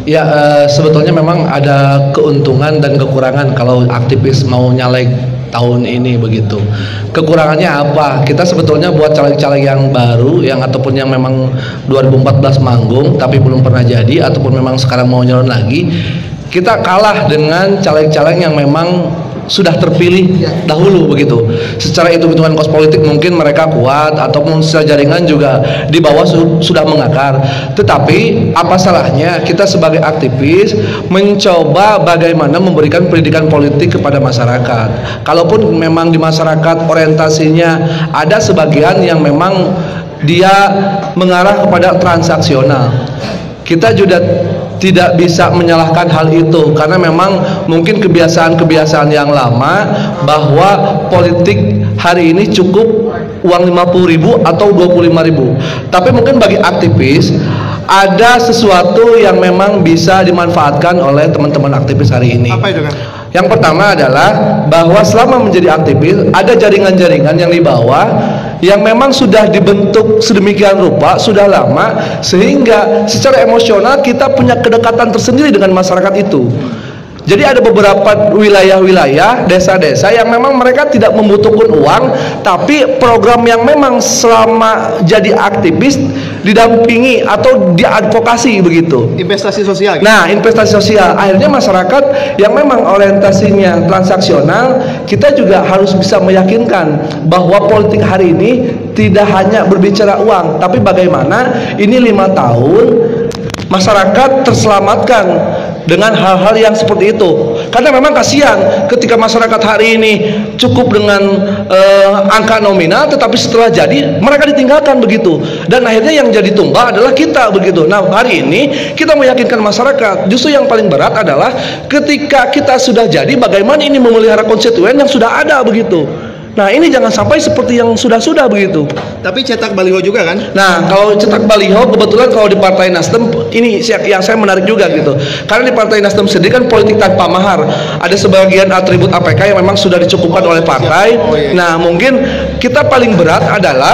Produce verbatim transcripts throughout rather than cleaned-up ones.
Ya uh, sebetulnya memang ada keuntungan dan kekurangan kalau aktivis mau nyalek tahun ini begitu. Kekurangannya apa? Kita sebetulnya buat caleg-caleg yang baru yang ataupun yang memang dua ribu empat belas manggung tapi belum pernah jadi ataupun memang sekarang mau nyalon lagi, kita kalah dengan caleg-caleg yang memang sudah terpilih dahulu begitu. Secara hitung-hitungan kos politik mungkin mereka kuat ataupun secara jaringan juga di bawah su sudah mengakar. Tetapi apa salahnya kita sebagai aktivis mencoba bagaimana memberikan pendidikan politik kepada masyarakat. Kalaupun memang di masyarakat orientasinya ada sebagian yang memang dia mengarah kepada transaksional, kita juga tidak bisa menyalahkan hal itu karena memang mungkin kebiasaan-kebiasaan yang lama bahwa politik hari ini cukup uang lima puluh ribu atau dua puluh lima ribu. Tapi mungkin bagi aktivis ada sesuatu yang memang bisa dimanfaatkan oleh teman-teman aktivis hari ini. Apa itu kan? Yang pertama adalah bahwa selama menjadi aktivis ada jaringan-jaringan yang di bawah yang memang sudah dibentuk sedemikian rupa sudah lama sehingga secara emosional kita punya kedekatan tersendiri dengan masyarakat itu. Jadi ada beberapa wilayah-wilayah, desa-desa yang memang mereka tidak membutuhkan uang, tapi program yang memang selama jadi aktivis didampingi atau diadvokasi begitu. Investasi sosial. Nah, investasi sosial. Akhirnya masyarakat yang memang orientasinya transaksional, kita juga harus bisa meyakinkan bahwa politik hari ini tidak hanya berbicara uang, tapi bagaimana ini lima tahun masyarakat terselamatkan dengan hal-hal yang seperti itu. Karena memang kasihan ketika masyarakat hari ini cukup dengan uh, angka nominal, tetapi setelah jadi mereka ditinggalkan begitu. Dan akhirnya yang jadi tumbal adalah kita begitu. Nah, hari ini kita meyakinkan masyarakat. Justru yang paling berat adalah ketika kita sudah jadi, bagaimana ini memelihara konstituen yang sudah ada begitu. Nah, ini jangan sampai seperti yang sudah-sudah begitu. Tapi cetak baliho juga kan? Nah, kalau cetak baliho kebetulan kalau di Partai Nasdem ini yang saya menarik juga gitu. Karena di Partai Nasdem sendiri kan politik tanpa mahar. Ada sebagian atribut A P K yang memang sudah dicukupkan oleh partai. Oh, iya. Nah, mungkin kita paling berat adalah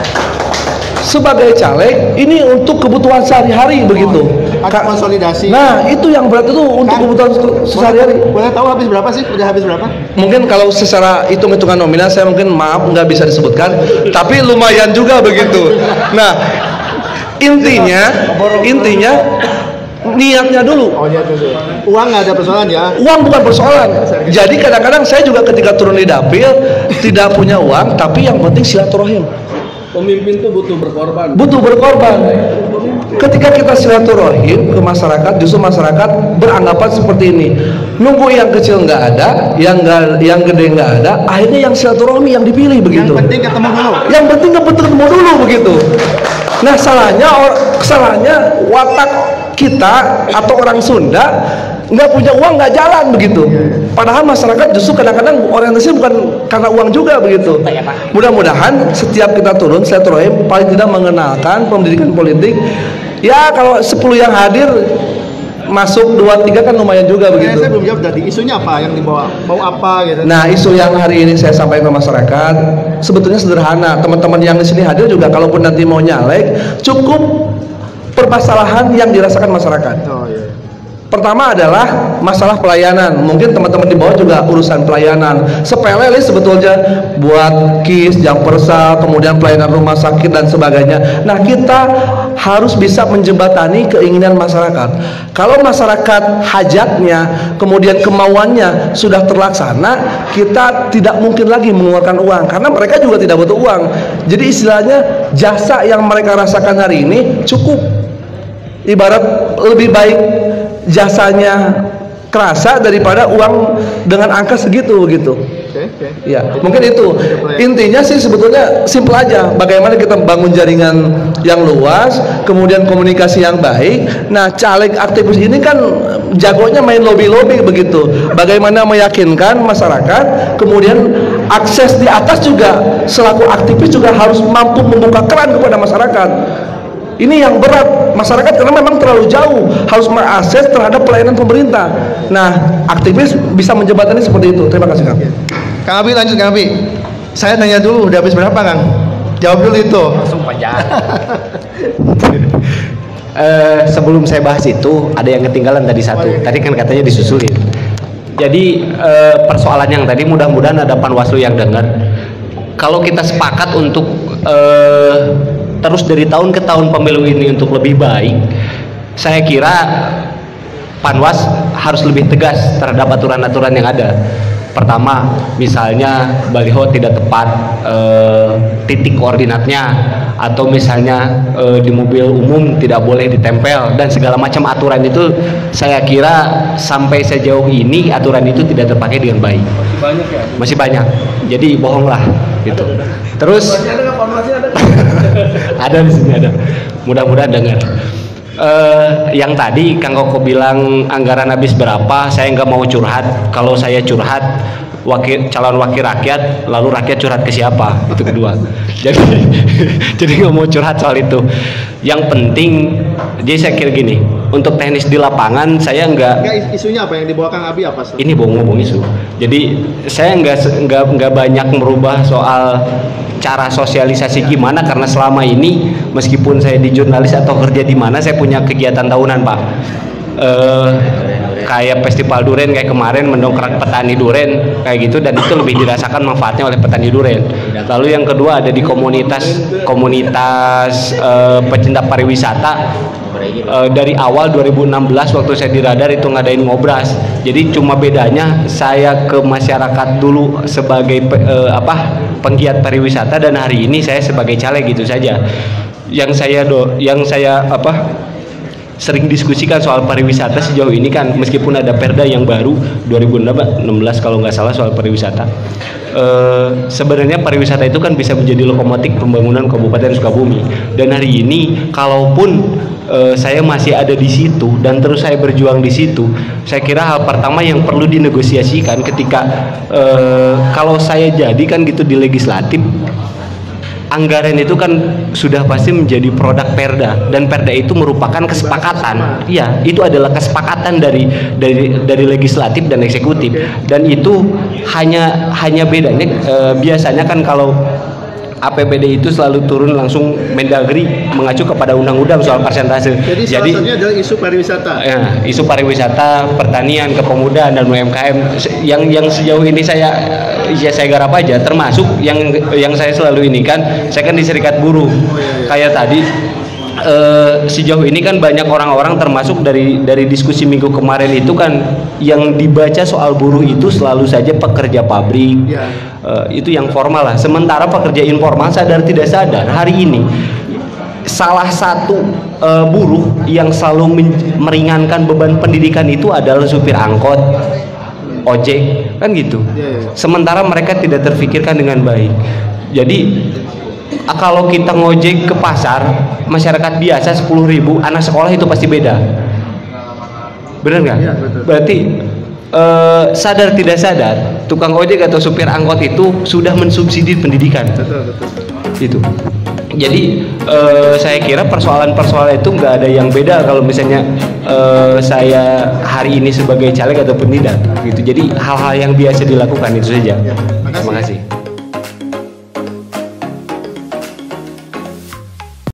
sebagai caleg ini untuk kebutuhan sehari-hari begitu. Ada konsolidasi. Nah, itu yang berat itu untuk Kan? kebutuhan sehari-hari. Boleh tahu habis berapa sih? Udah habis berapa? Mungkin kalau secara hitung-hitungan nominal saya mungkin maaf nggak bisa disebutkan, tapi lumayan juga begitu. Nah, intinya intinya niatnya dulu. Oh, niat dulu. Uang nggak ada persoalan ya? Uang bukan persoalan. Jadi kadang-kadang saya juga ketika turun di dapil tidak punya uang, tapi yang penting silaturahim. Pemimpin itu butuh berkorban. Butuh berkorban. Ketika kita silaturahim ke masyarakat, justru masyarakat beranggapan seperti ini. Nunggu yang kecil nggak ada, yang nggak, yang gede nggak ada. Akhirnya yang silaturahmi yang dipilih begitu. Yang penting ketemu dulu. Yang penting ketemu dulu begitu. Nah, salahnya, salahnya watak kita atau orang Sunda nggak punya uang nggak jalan begitu. Padahal masyarakat justru kadang-kadang orientasinya bukan karena uang juga begitu. Mudah-mudahan setiap kita turun silaturahim paling tidak mengenalkan pendidikan politik. Ya kalau sepuluh yang hadir masuk dua tiga kan lumayan juga begitu. Saya belum jawab tadi. Isunya apa yang dibawa? Mau apa gitu? Nah, isu yang hari ini saya sampaikan ke masyarakat sebetulnya sederhana. Teman-teman yang di sini hadir juga kalaupun nanti mau nyalek, cukup permasalahan yang dirasakan masyarakat. Oh, iya. Pertama adalah masalah pelayanan. Mungkin teman-teman di bawah juga urusan pelayanan sepele sebetulnya, buat kis, jam persal, kemudian pelayanan rumah sakit dan sebagainya. Nah, kita harus bisa menjembatani keinginan masyarakat. Kalau masyarakat hajatnya, kemudian kemauannya sudah terlaksana, kita tidak mungkin lagi mengeluarkan uang karena mereka juga tidak butuh uang. Jadi istilahnya jasa yang mereka rasakan hari ini cukup. Ibarat lebih baik jasanya kerasa daripada uang dengan angka segitu gitu. Oke, oke. Ya, mungkin itu. Intinya sih sebetulnya simpel aja. Bagaimana kita bangun jaringan yang luas, kemudian komunikasi yang baik. Nah, caleg aktivis ini kan jagonya main lobby-lobby begitu. Bagaimana meyakinkan masyarakat, kemudian akses di atas juga selaku aktivis juga harus mampu membuka keran kepada masyarakat. Ini yang berat masyarakat karena memang terlalu jauh harus mengakses terhadap pelayanan pemerintah. Nah, aktivis bisa menjembatani seperti itu. Terima kasih, Kang. Kang Abi lanjut, Kang Abi. Saya nanya dulu, udah habis berapa, Kang? Jawab dulu itu. Langsung panjang. Eh, sebelum saya bahas itu ada yang ketinggalan tadi satu. Tadi kan katanya disusulin. Jadi eh, persoalan yang tadi mudah-mudahan ada Panwaslu yang dengar. Kalau kita sepakat untuk eh, terus dari tahun ke tahun pemilu ini untuk lebih baik, saya kira Panwas harus lebih tegas terhadap aturan-aturan yang ada. Pertama, misalnya baliho tidak tepat eh, titik koordinatnya, atau misalnya eh, di mobil umum tidak boleh ditempel, dan segala macam aturan itu saya kira sampai sejauh ini aturan itu tidak terpakai dengan baik. Masih banyak ya? Masih banyak. Jadi bohonglah gitu. Terus Masih ada nggak formasi ada? ada di sini ada. Mudah-mudahan dengar. Uh, yang tadi Kang Koko bilang anggaran habis berapa, saya nggak mau curhat. Kalau saya curhat wakil calon wakil rakyat, lalu rakyat curhat ke siapa? Itu kedua. Jadi jadi nggak mau curhat soal itu. Yang penting, jadi saya kira gini, untuk teknis di lapangan saya nggak. Enggak, isunya apa yang dibawa Kang Abi apa? Sir? Ini bohong-bohong isu. Jadi saya nggak nggak nggak banyak merubah soal cara sosialisasi gimana, karena selama ini meskipun saya di jurnalis atau kerja di mana, saya punya kegiatan tahunan, Pak. Eh, kayak festival durian kayak kemarin, mendongkrak petani durian kayak gitu, dan itu lebih dirasakan manfaatnya oleh petani durian. Lalu yang kedua ada di komunitas komunitas eh, pecinta pariwisata. Uh, dari awal dua ribu enam belas waktu saya di Radar itu ngadain ngobras. Jadi cuma bedanya saya ke masyarakat dulu sebagai pe, uh, apa penggiat pariwisata, dan hari ini saya sebagai caleg gitu saja. Yang saya do, yang saya apa sering diskusikan soal pariwisata sejauh ini kan, meskipun ada perda yang baru dua ribu enam belas kalau nggak salah soal pariwisata. Uh, sebenarnya pariwisata itu kan bisa menjadi lokomotif pembangunan Kabupaten Sukabumi, dan hari ini kalaupun uh, saya masih ada di situ dan terus saya berjuang di situ, saya kira hal pertama yang perlu dinegosiasikan ketika uh, kalau saya jadi kan gitu di legislatif, anggaran itu kan sudah pasti menjadi produk perda, dan perda itu merupakan kesepakatan. Iya, itu adalah kesepakatan dari dari dari legislatif dan eksekutif, dan itu hanya hanya bedanya e, biasanya kan kalau A P B D itu selalu turun langsung Mendagri mengacu kepada undang-undang soal persentase. Jadi, salah satunya adalah isu pariwisata. Ya, isu pariwisata, pertanian, kepemudaan, dan U M K M yang yang sejauh ini saya ya saya garap aja, termasuk yang yang saya selalu ini kan, saya kan di Serikat Buruh. Kayak tadi eh, sejauh ini kan banyak orang-orang, termasuk dari dari diskusi minggu kemarin itu kan, yang dibaca soal buruh itu selalu saja pekerja pabrik. Ya. Uh, itu yang formal lah. Sementara pekerja informal sadar tidak sadar hari ini salah satu uh, buruh yang selalu meringankan beban pendidikan itu adalah supir angkot, ojek, kan gitu. Ya, ya. Sementara mereka tidak terfikirkan dengan baik. Jadi kalau kita ngojek ke pasar, masyarakat biasa sepuluh ribu, anak sekolah itu pasti beda. Benar nggak? Ya, betul. Berarti Uh, sadar tidak sadar tukang ojek atau supir angkot itu sudah mensubsidi pendidikan. Betul, betul. Itu. Jadi uh, saya kira persoalan-persoalan itu nggak ada yang beda kalau misalnya uh, saya hari ini sebagai caleg ataupun tidak gitu. Jadi hal-hal yang biasa dilakukan itu saja. Ya, Terima kasih.